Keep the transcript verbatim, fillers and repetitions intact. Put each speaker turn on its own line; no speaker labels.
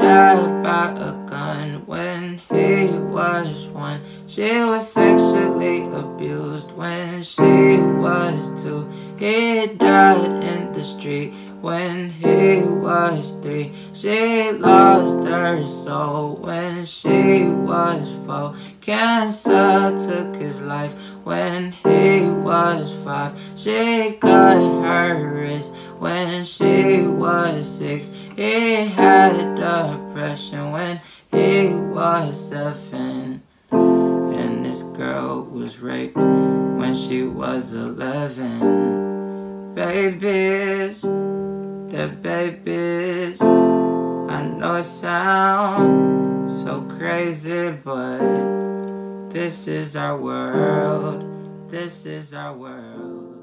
stabbed by a gun when he was one. She was sexually abused when she was two. He died in the street when he was three. She lost her soul when she was four. Cancer took his life when he was five. She cut her wrist when she was six. He had depression when he was seven. And this girl was raped when she was eleven. Babies, they're babies. I know it sounds so crazy, but this is our world. This is our world.